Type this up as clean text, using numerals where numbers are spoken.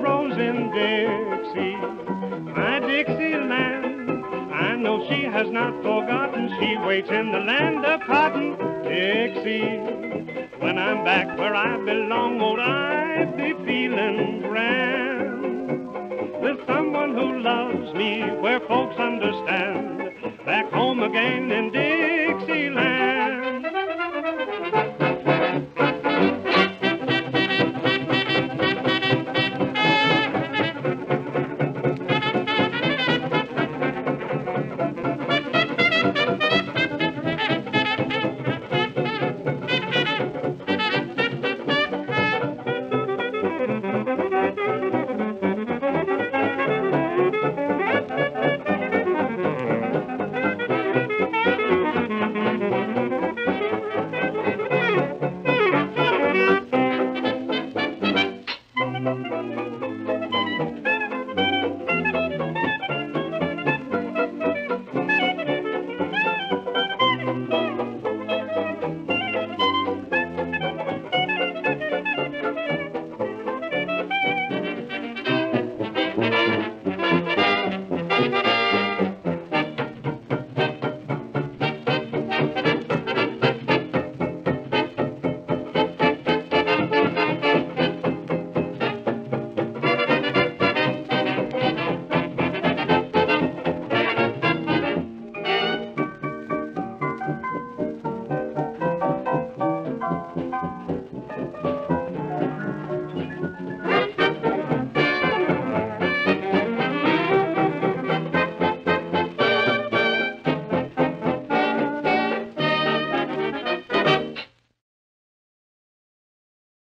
rose in Dixie, my Dixieland. I know she has not forgotten, she waits in the land of cotton. Dixie, when I'm back where I belong, won't I be feeling grand? With someone who loves me, where folks understand, back home again in Dixieland.